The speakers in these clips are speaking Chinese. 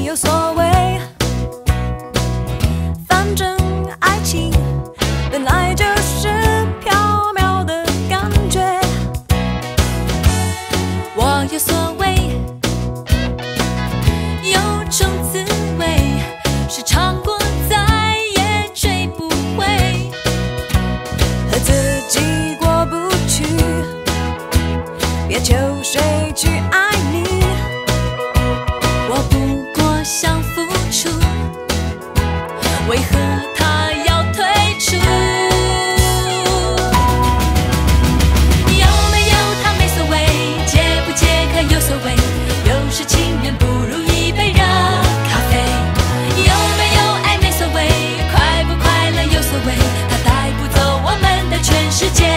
有所谓，反正爱情本来就是缥缈的感觉。我有所谓，有种滋味是尝过再也追不回，和自己过不去，别求谁去爱你。我不过想付出，为何他要退出？有没有他没所谓，解不解渴有所谓，有时情人不如一杯热咖啡。有没有爱没所谓，快不快乐有所谓，他带不走我们的全世界。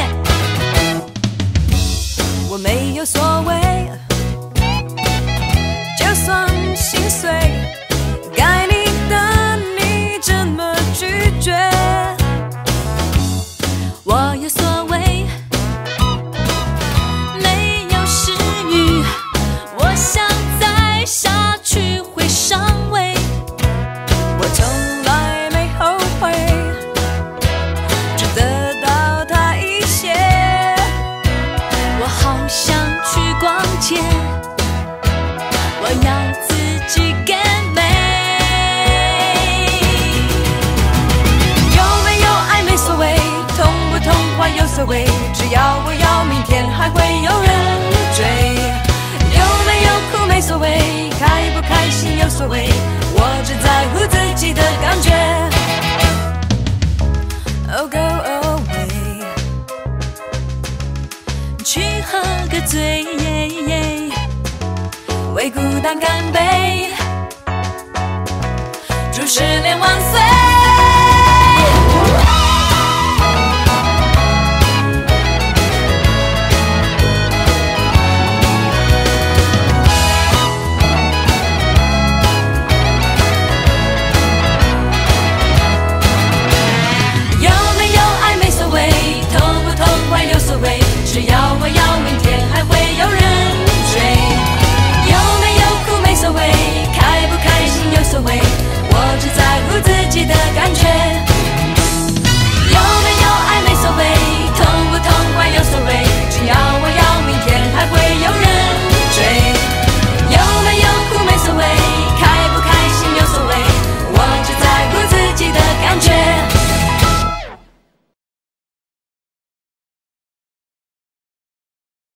我没有所谓，就算心碎，该你的你怎么拒绝？我有所谓，没有食欲，我想再下去会伤胃。我从来没后悔，只得到他一些。我好想去逛街，我要自己get美。有没有爱没所谓，痛不痛快有所谓，只要我要明天还会有人追。有没有苦没所谓，开不开心有所谓，我只在乎自己的感觉。Oh go away， 去喝个醉，为孤单干杯，祝失恋万岁。